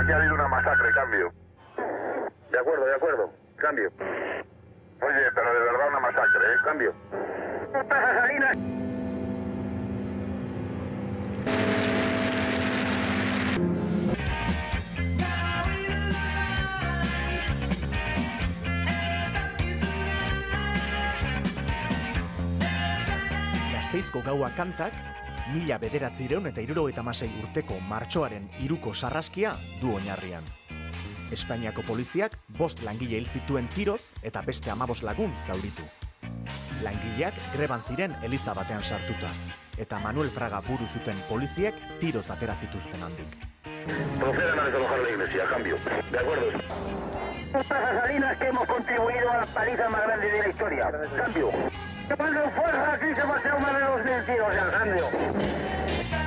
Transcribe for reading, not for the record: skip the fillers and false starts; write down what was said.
aquí ha habido una masacre, cambio. De acuerdo, cambio. Oye, pero de verdad una masacre, cambio. ¿Qué pasa, Salinas? Gasteizko gaua kantak, 1976 urteko martxoaren 3ko sarraskia du oinarrian. Espainiako poliziak 5 langile hil zituen tiroz eta beste 15 lagun zauritu. Langileak greban ziren eliza batean sartuta, eta Manuel Fraga buru zuten poliziek tiroz atera zituzten handik. Procedan a desalojar la iglesia, cambio. De acuerdo. ¿Qué pasa, Salinas, que hemos contribuido a la paliza más grande de la historia? Cambio. Cuando fuerza aquí se pasea una de los 10 tiros, ya, cambio.